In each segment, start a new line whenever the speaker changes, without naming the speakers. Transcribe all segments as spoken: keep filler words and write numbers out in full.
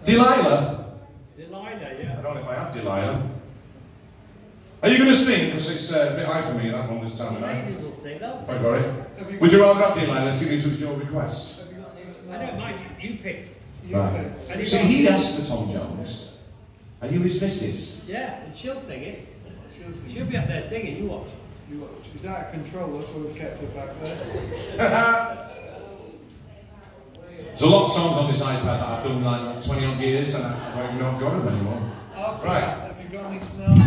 Delilah?
Delilah, yeah.
I don't know if I have Delilah. Are you going to sing? Because it's uh, a bit high for me, that one this time of night.
Ladies will sing, I'll
If
sing.
I got it. Would you rather have Delilah singing to your request?
Have you got any snow?
I don't mind, you pick.
You
Right.
pick.
See, he asked the Tom Jones, are you his missus?
Yeah, and she'll sing it.
She'll sing.
She'll be up there singing, you watch.
You watch. She's out of control, that's why we've kept her back there.
There's a lot of songs on this iPad that I've done like twenty odd years and I don't even know I've got them anymore.
After
Right.
that, have you got any snow?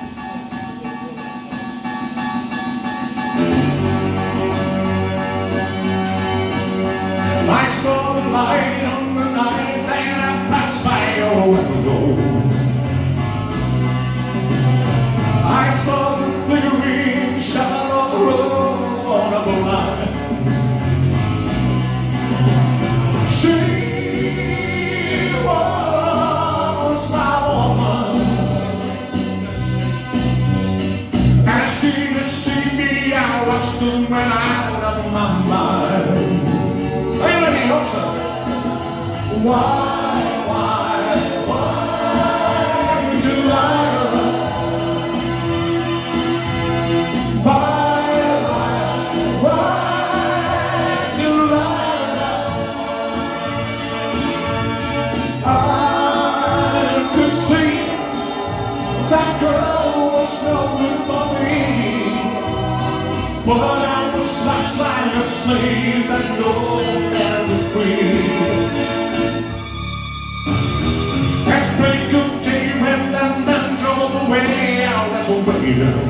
I saw the light on the night that I passed by your window. I saw the flickering shadow of the road on a line. She was my woman, and she did see me. I watched them when out of my mind. Are you ready, Doctor? Why, why, why do I love? Why, why, why do I love? I could see that girl was no good for me, but I was like silent slave that no man would free. At break of day when that man drove away, I was waiting.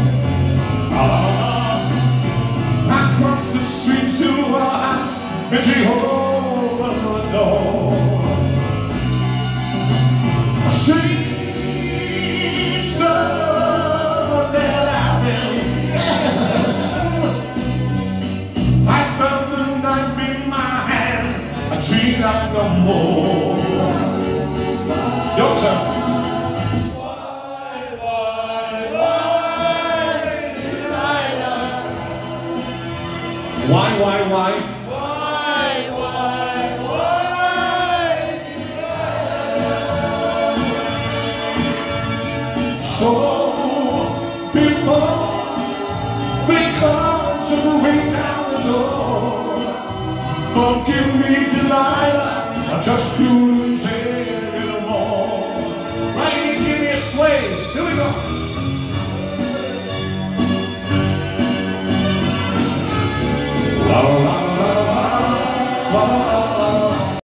Ah, I crossed the street to her house and she opened the door. She stood there laughing. I felt the knife in my hand, and she got no more. Your turn. Why, why, why, Delilah? Why, why, why? Why, why, why, Delilah? So, before we come to ring down the door, forgive me, Delilah, I just couldn't take it more. Right, give me a slaves. Here we go.